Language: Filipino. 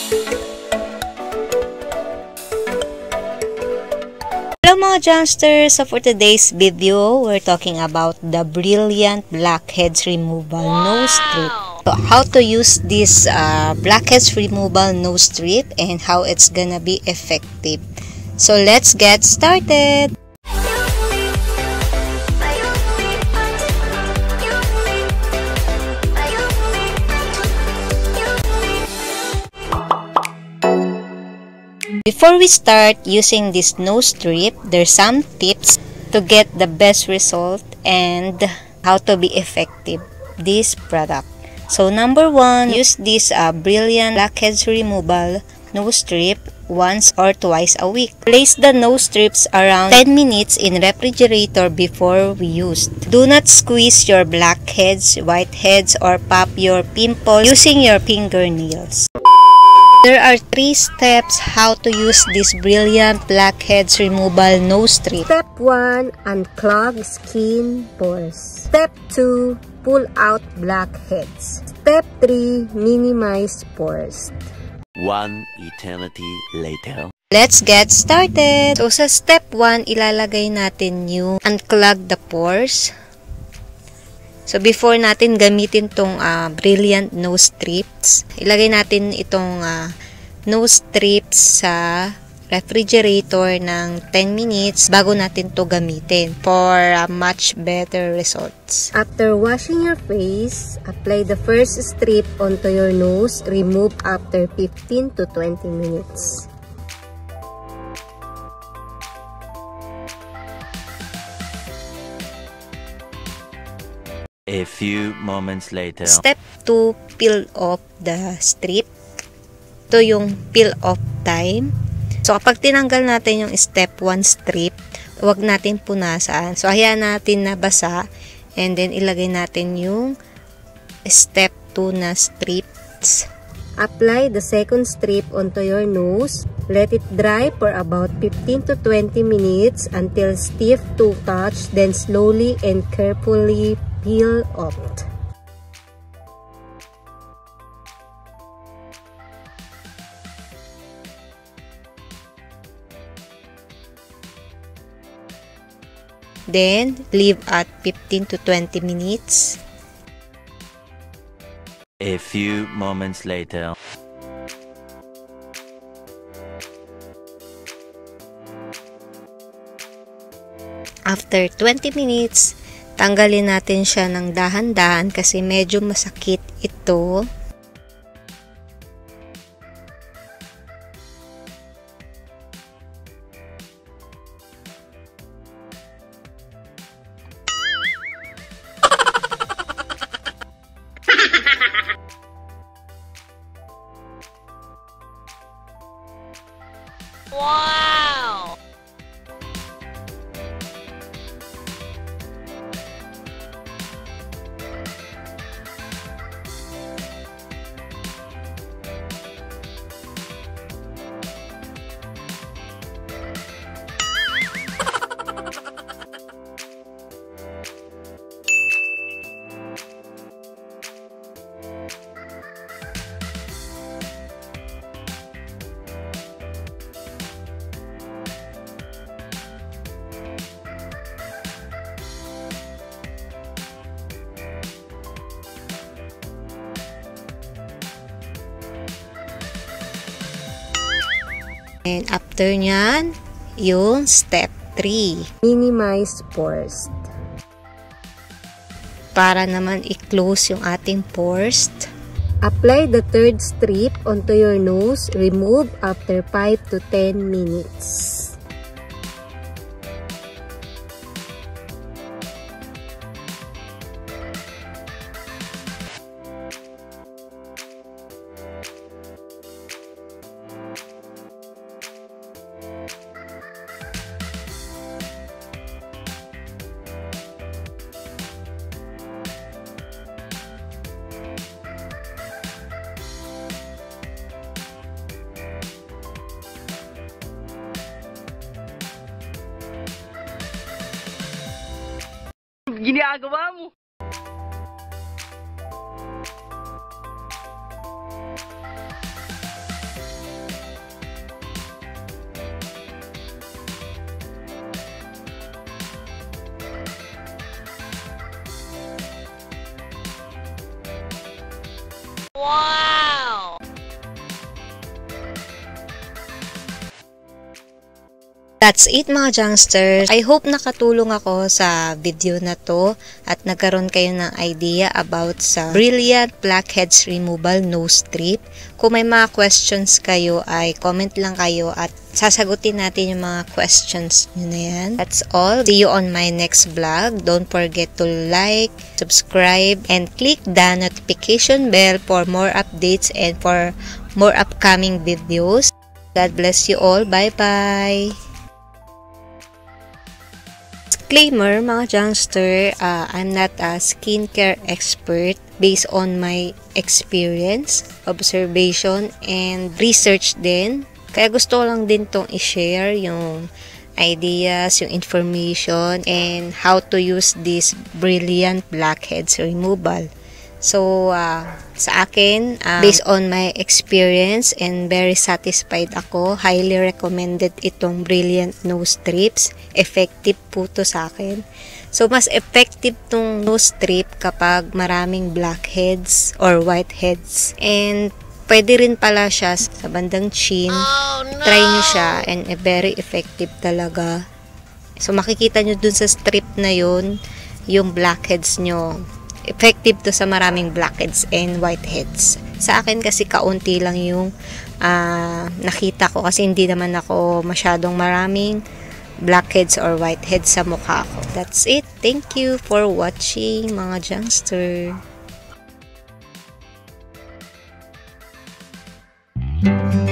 Hello mga Junksters! So for today's video, we're talking about the Brilliant Blackheads Removal Nose Strip. So how to use this blackheads removal nose strip and how it's gonna be effective. So let's get started! Before we start using this nose strip, there's some tips to get the best result and how to be effective this product. So number one, use this Brilliant Blackheads Removal nose strip once or twice a week. Place the nose strips around 10 minutes in refrigerator before we use. Do not squeeze your blackheads, whiteheads, or pop your pimples using your fingernails. There are 3 steps how to use this Brilliant Blackheads Removal nose strip. Step 1, unclog skin pores. Step 2, pull out blackheads. Step 3, minimize pores. 1 eternity later. Let's get started! So sa step 1, ilalagay natin yung unclog the pores. So, before natin gamitin tong Brilliant nose strips, ilagay natin itong nose strips sa refrigerator ng 10 minutes bago natin to gamitin for much better results. After washing your face, apply the first strip onto your nose. Remove after 15 to 20 minutes. A few moments later. Step 2, peel off the strip. Ito yung peel off time. So, kapag tinanggal natin yung step 1 strip, huwag natin punasan. So, hayaan natin na basa. And then, ilagay natin yung step 2 na strips. Apply the second strip onto your nose. Let it dry for about 15 to 20 minutes until stiff to touch. Then, slowly and carefully peel off. Then, leave at 15 to 20 minutes. A few moments later. After 20 minutes, tanggalin natin siya ng dahan-dahan kasi medyo masakit ito. Wow! And after nyan, yung step 3. Minimize pores. Para naman i-close yung ating pores. Apply the third strip onto your nose. Remove after 5 to 10 minutes. ginagawa mo? That's it mga Jungsters. I hope nakatulong ako sa video na to at nagkaroon kayo ng idea about sa Brilliant Blackheads Removal Nose Strip. Kung may mga questions kayo ay comment lang kayo at sasagutin natin yung mga questions nyo na yan. That's all. See you on my next vlog. Don't forget to like, subscribe, and click the notification bell for more updates and for more upcoming videos. God bless you all. Bye-bye! Disclaimer mga Jungster, I'm not a skincare expert based on my experience, observation, and research din. Kaya gusto ko lang din tong i-share yung ideas, yung information, and how to use this Brilliant Blackheads Removal. So, sa akin, based on my experience and very satisfied ako, highly recommended itong Brilliant Nose Strips. Effective po to sa akin. So, mas effective tong nose strip kapag maraming blackheads or whiteheads. And, pwede rin pala siya sa bandang chin. Oh, no! Try nyo siya and very effective talaga. So, makikita nyo dun sa strip na yun, yung blackheads nyo. Effective to sa maraming blackheads and whiteheads. Sa akin kasi kaunti lang yung nakita ko kasi hindi naman ako masyadong maraming blackheads or whiteheads sa mukha ko. That's it. Thank you for watching mga Jungster.